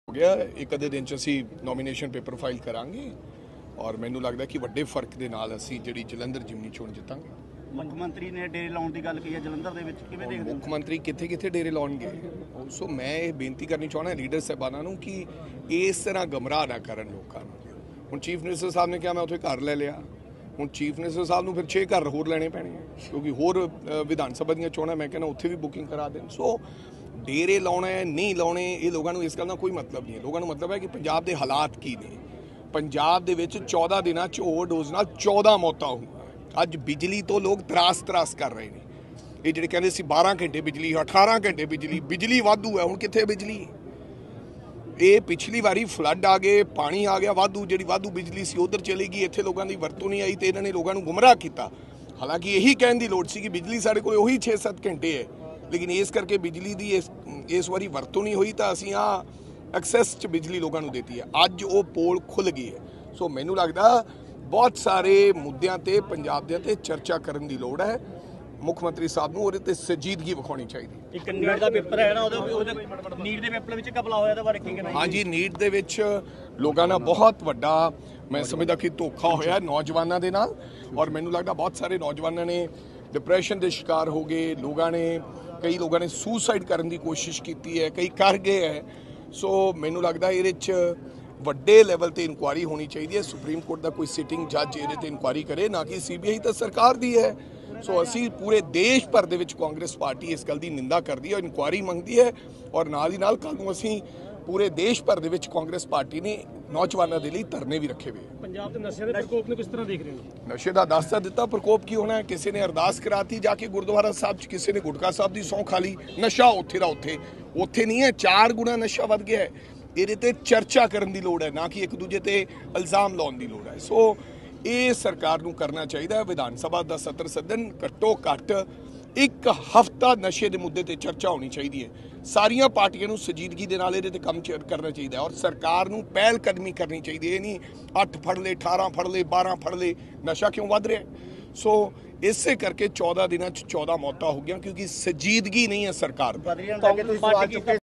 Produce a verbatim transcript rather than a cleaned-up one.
हो गया एक अद्धे दिन च असीं नॉमिनेशन पेपर फाइल करांगे और मैनूं लगदा कि वड्डे फर्क दे नाल असीं जिहड़ी जलंधर जिमनी चोण जितांगे। मुख मंत्री ने डेरे लाउण दी गल कही है जलंधर दे विच किवें देखदे हो? मुख मंत्री कित्थे कित्थे डेरे लाउणगे। सो मैं ये बेनती करनी चाहुंदा लीडर साहिबानां नूं कि इस तरह गमराह ना करन लोकां नूं। हुण चीफ मिनिस्टर साहब ने कहा मैं उत्थे घर ले लिया, हुण चीफ मिनिस्टर साहब नूं फिर छे घर होर लैणे पैणे क्योंकि होर विधान सभा दीयां चोणां मैं कहना उत्थे भी बुकिंग करा देण। सो डेरे लाने नहीं लाने ये लोगों को इस गल का कोई मतलब नहीं है। लोगों को मतलब है कि पंजाब के हालात की ने। पंजाब दे विच चौदह दिनों च ओवरडोज नाल चौदह मौतां होईआं। अज बिजली तो लोग त्रास त्रास कर रहे हैं। ये जिहड़े कहंदे सी बारह घंटे बिजली अठारह घंटे बिजली बिजली वाधू है, हुण कित्थे बिजली? ये पिछली बारी फ्लड आ गए, पानी आ गया वाधू, जिहड़ी वाधू बिजली सी उधर चली गई, इत्थे लोगों की वरतों नहीं आई तो इन्होंने लोगों को गुमराह किया। हालांकि यही कहने की लोड़ सी कि बिजली साढ़े कोल उही छे सत्त घंटे है, लेकिन इस करके बिजली की इस इस बारी वरतों नहीं हुई तो असीं आ एक्सैस च बिजली लोगों को देती है। अज वो पोल खुल गई है। सो मैनूं लगदा बहुत सारे मुद्दों ते पंजाब दे ते चर्चा करन दी लोड़ है। मुख मंत्री साहब नूं उहदे ते संजीदगी विखाउणी चाहीदी। एक नीट दा पेपर है ना, ਉਹਦੇ नीट दे पेपर ਵਿੱਚ ਘਪਲਾ ਹੋਇਆ ਤਾਂ ਬਾਰੇ ਕੀ ਕਹਿਣਾ? हाँ जी, नीट दे विच लोगों नाल बहुत वड्डा मैं समझदा कि धोखा होया नौजवानों दे नाल और मैनूं लगदा बहुत सारे नौजवानों ने डिप्रैशन के शिकार हो गए। लोगों ने कई लोगों ने सुसाइड करने की कोशिश की है, कई कर गए है। सो मैनूं लगदा इहदे च वड्डे लैवल ते इनकुआरी होनी चाहिए है। सुप्रीम कोर्ट का कोई सिटिंग जज इहदे ते इनकुआरी करे, ना कि सी बी आई तो सरकार दी है। सो असी पूरे देश भर दे विच कांग्रेस पार्टी इस गल की निंदा करती है, इनकुआरी मंगती है और नाल ही नाल कल नूं असी पूरे देश भर दे विच कांग्रेस पार्टी ने नौजवानों के लिए धरने भी रखे हुए। पंजाब के नशे के प्रकोप ने किस तरह देख रहे हो? नशे का दसता दिता प्रकोप की होना है। किसी ने अरदास कराती जाके गुरुद्वारा साहब, किसी ने गुटका साहब की सौं खा ली। नशा उत्थे दा उत्थे उत्थे नहीं है, चार गुणा नशा वध गया है। ਇਹਦੇ ਤੇ ਚਰਚਾ ਕਰਨ ਦੀ ਲੋੜ ਹੈ, ਨਾ ਕਿ ਇੱਕ ਦੂਜੇ ਤੇ ਇਲਜ਼ਾਮ ਲਾਉਣ ਦੀ ਲੋੜ ਹੈ। ਸੋ ਇਹ ਸਰਕਾਰ ਨੂੰ ਕਰਨਾ ਚਾਹੀਦਾ। ਵਿਧਾਨ ਸਭਾ ਦਾ ਸੱਤਰ ਸਦਨ ਘੱਟੋ ਘੱਟ ਇੱਕ ਹਫ਼ਤਾ ਨਸ਼ੇ ਦੇ ਮੁੱਦੇ ਤੇ ਚਰਚਾ ਹੋਣੀ ਚਾਹੀਦੀ ਹੈ। ਸਾਰੀਆਂ ਪਾਰਟੀਆਂ ਨੂੰ ਸੰਜੀਦਗੀ ਦੇ ਨਾਲ ਇਹਦੇ ਤੇ ਕੰਮ ਕਰਨਾ ਚਾਹੀਦਾ ਔਰ ਸਰਕਾਰ ਨੂੰ ਪਹਿਲ ਕਦਮੀ ਕਰਨੀ ਚਾਹੀਦੀ ਹੈ। ਇਹ ਨਹੀਂ ਅੱਠ ਫੜ ਲਏ, ਅਠਾਰਾਂ ਫੜ ਲਏ, ਬਾਰਾਂ ਫੜ ਲਏ, ਨਸ਼ਾ ਕਿਉਂ ਵੱਧ ਰਿਹਾ? ਸੋ ਇਸੇ ਕਰਕੇ ਚੌਦਹ ਦਿਨਾਂ 'ਚ ਚੌਦਹ ਮੌਤਾਂ ਹੋ ਗਈਆਂ ਕਿਉਂਕਿ ਸੰਜੀਦਗੀ ਨਹੀਂ ਹੈ ਸਰਕਾਰ ਦੀ।